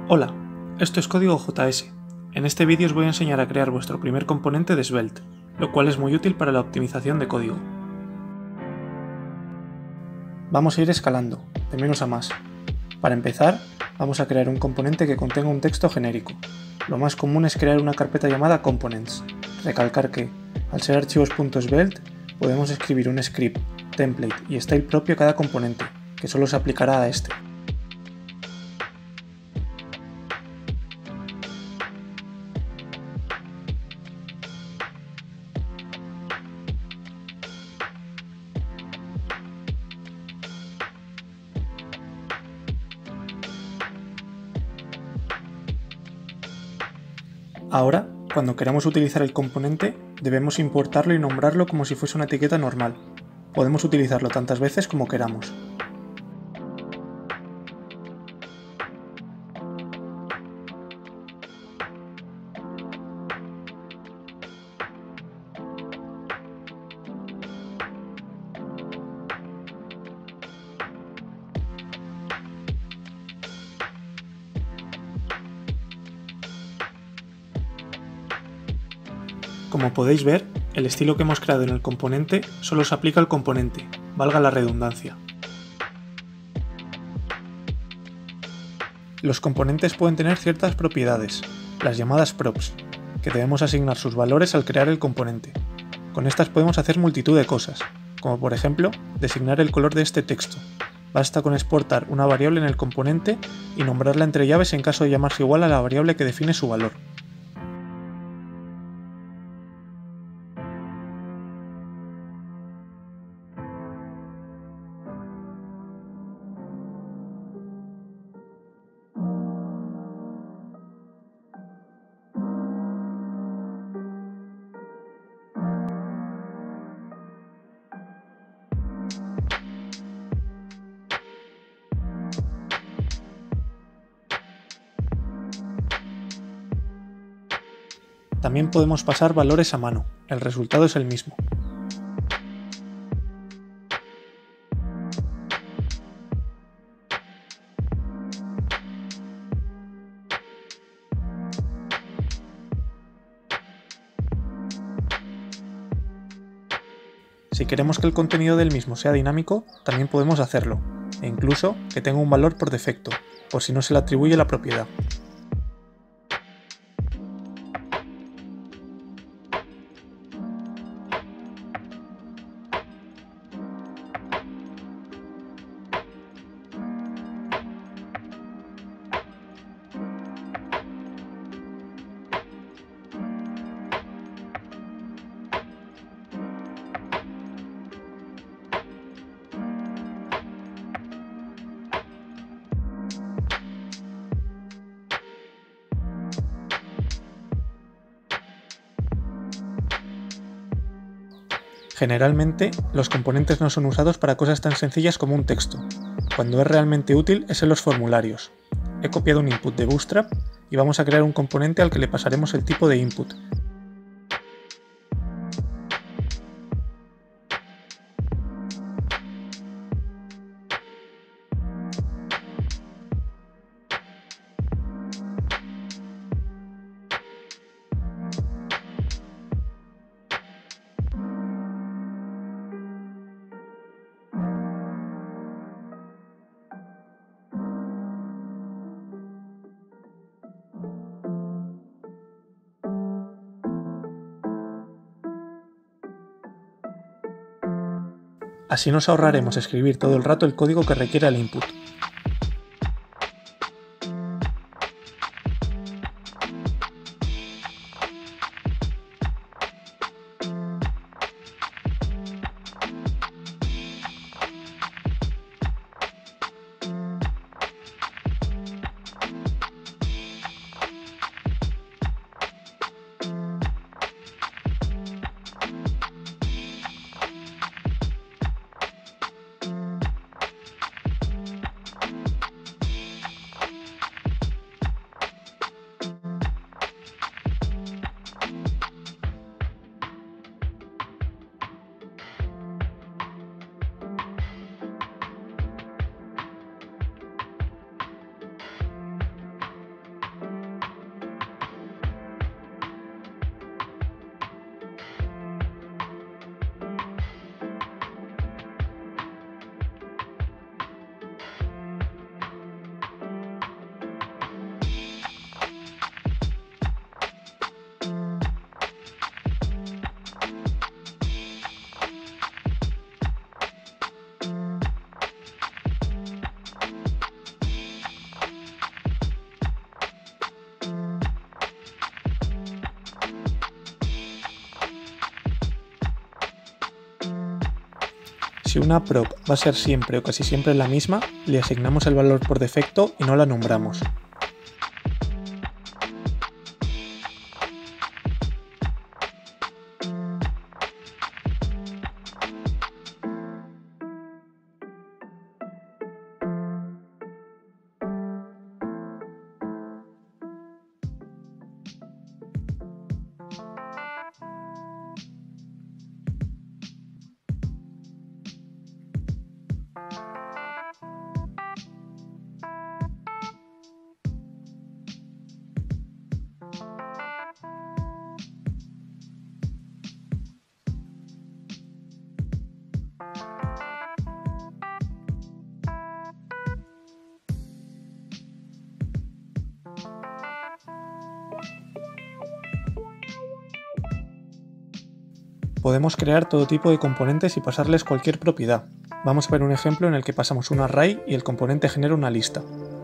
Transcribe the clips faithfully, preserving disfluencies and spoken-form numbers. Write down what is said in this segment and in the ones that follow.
Hola, esto es Código J S. En este vídeo os voy a enseñar a crear vuestro primer componente de Svelte, lo cual es muy útil para la optimización de código. Vamos a ir escalando, de menos a más. Para empezar, vamos a crear un componente que contenga un texto genérico. Lo más común es crear una carpeta llamada Components. Recalcar que, al ser archivos .svelte, podemos escribir un script, template y style propio a cada componente, que solo se aplicará a este. Ahora, cuando queramos utilizar el componente, debemos importarlo y nombrarlo como si fuese una etiqueta normal. Podemos utilizarlo tantas veces como queramos. Como podéis ver, el estilo que hemos creado en el componente solo se aplica al componente, valga la redundancia. Los componentes pueden tener ciertas propiedades, las llamadas props, que debemos asignar sus valores al crear el componente. Con estas podemos hacer multitud de cosas, como por ejemplo, designar el color de este texto. Basta con exportar una variable en el componente y nombrarla entre llaves en caso de llamarse igual a la variable que define su valor. También podemos pasar valores a mano, el resultado es el mismo. Si queremos que el contenido del mismo sea dinámico, también podemos hacerlo, e incluso que tenga un valor por defecto, por si no se le atribuye la propiedad. Generalmente, los componentes no son usados para cosas tan sencillas como un texto. Cuando es realmente útil es en los formularios. He copiado un input de Bootstrap y vamos a crear un componente al que le pasaremos el tipo de input. Así nos ahorraremos escribir todo el rato el código que requiere el input. Si una prop va a ser siempre o casi siempre la misma, le asignamos el valor por defecto y no la nombramos. Podemos crear todo tipo de componentes y pasarles cualquier propiedad. Vamos a ver un ejemplo en el que pasamos un array y el componente genera una lista.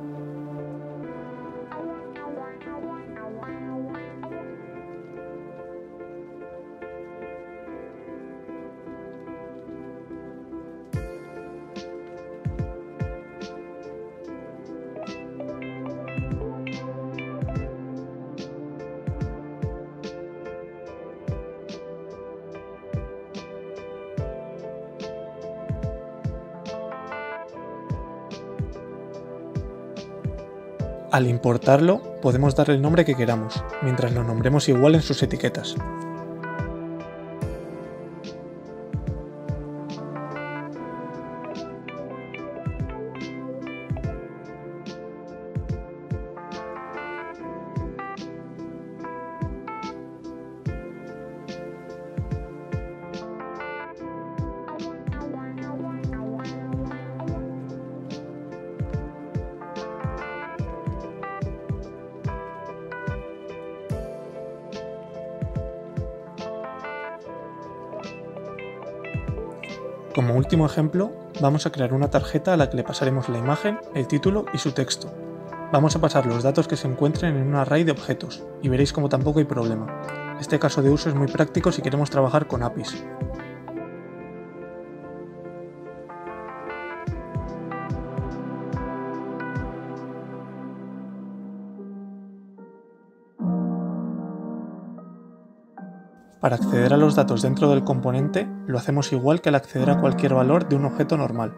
Al importarlo, podemos darle el nombre que queramos, mientras lo nombremos igual en sus etiquetas. Como último ejemplo, vamos a crear una tarjeta a la que le pasaremos la imagen, el título y su texto. Vamos a pasar los datos que se encuentren en un array de objetos, y veréis como tampoco hay problema. Este caso de uso es muy práctico si queremos trabajar con A P Is. Para acceder a los datos dentro del componente, lo hacemos igual que al acceder a cualquier valor de un objeto normal.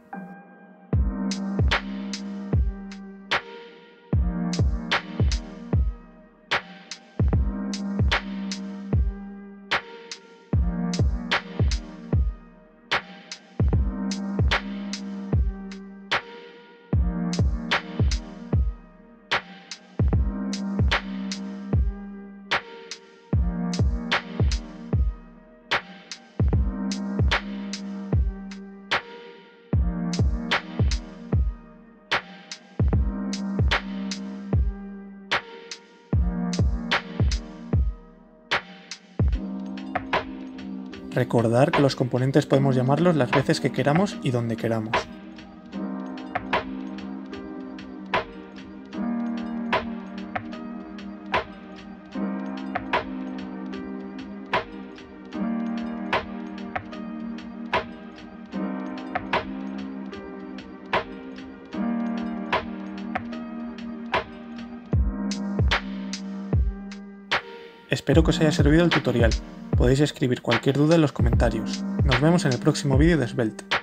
Recordar que los componentes podemos llamarlos las veces que queramos y donde queramos. Espero que os haya servido el tutorial. Podéis escribir cualquier duda en los comentarios. Nos vemos en el próximo vídeo de Svelte.